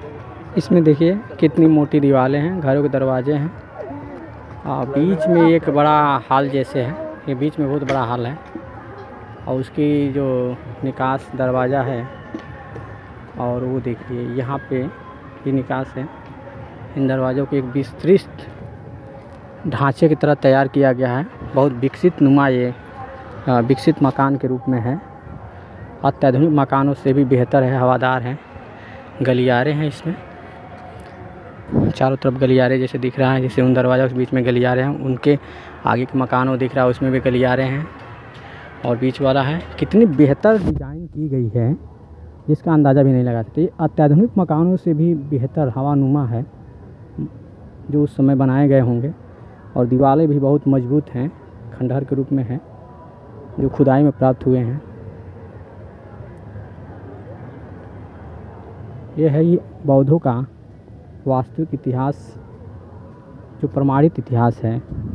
इसमें देखिए कितनी मोटी दीवारें हैं, घरों के दरवाजे हैं और बीच में एक बड़ा हॉल जैसे है। ये बीच में बहुत बड़ा हॉल है और उसकी जो निकास दरवाज़ा है और वो देखिए यहाँ पे ये निकास है। इन दरवाज़ों को एक विस्तृत ढांचे की तरह तैयार किया गया है। बहुत विकसित नुमा ये विकसित मकान के रूप में है। अत्याधुनिक मकानों से भी बेहतर है, हवादार है। गलियारे हैं इसमें, चारों तरफ गलियारे जैसे दिख रहा है, जैसे उन दरवाज़ों के बीच में गलियारे हैं, उनके आगे के मकान वो दिख रहा है उसमें भी गलियारे हैं और बीच वाला है। कितनी बेहतर डिज़ाइन की गई है जिसका अंदाज़ा भी नहीं लगा सकते। अत्याधुनिक मकानों से भी बेहतर हवानुमा है जो उस समय बनाए गए होंगे और दीवारें भी बहुत मजबूत हैं, खंडहर के रूप में है जो खुदाई में प्राप्त हुए हैं। ये है ये बौद्धों का वास्तविक इतिहास जो प्रमाणित इतिहास है।